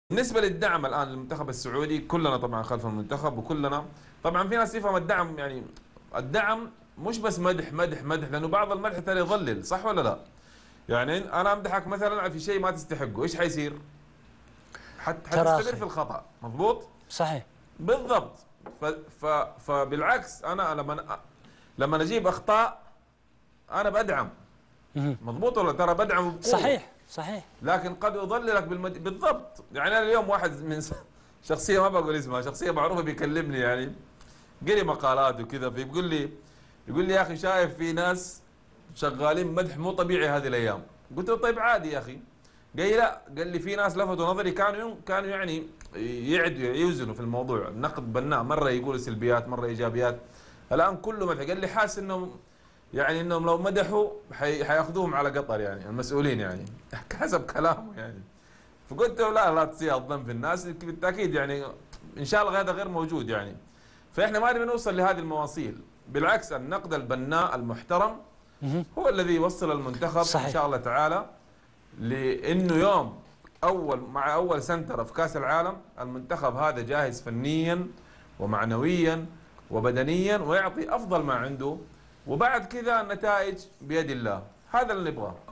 بالنسبة للدعم الآن للمنتخب السعودي، كلنا طبعا خلف المنتخب، وكلنا طبعا في ناس يفهم الدعم، يعني الدعم مش بس مدح مدح مدح، لأنه بعض المدح ترى يضلل، صح ولا لا؟ يعني أنا أمدحك مثلا في شيء ما تستحقه، إيش حيصير؟ حتستمر تراخي. في الخطأ، مضبوط؟ صحيح. بالضبط. ف ف فبالعكس أنا لما أجيب أخطاء أنا بدعم، مهم. مضبوط ولا؟ ترى بدعم بقوة. صحيح صحيح. لكن قد يضللك بالضبط. يعني انا اليوم واحد من شخصيه ما بقول اسمها، شخصيه معروفه بيكلمني، يعني قال مقالات وكذا، فيقول لي، يقول لي يا اخي شايف في ناس شغالين مدح مو طبيعي هذه الايام. قلت له طيب عادي يا اخي. قال لي لا، قال لي في ناس لفتوا نظري كانوا يعني يوزنوا في الموضوع، النقد بناء، مره يقولوا سلبيات مره ايجابيات. الان كله مدح. قال لي حاسس انهم، يعني انهم لو مدحوا حياخذوهم على قطر، يعني المسؤولين يعني حسب كلامه يعني. فقلت له لا تسيء الظن في الناس، بالتاكيد يعني ان شاء الله هذا غير موجود يعني. فاحنا ما نبي نوصل لهذه المواصيل، بالعكس النقد البناء المحترم مهم. هو الذي يوصل المنتخب ان صحيح. شاء الله تعالى، لانه يوم مع اول سنتره في كاس العالم المنتخب هذا جاهز فنيا ومعنويا وبدنيا، ويعطي افضل ما عنده، وبعد كذا النتائج بيد الله. هذا اللي نبغاه.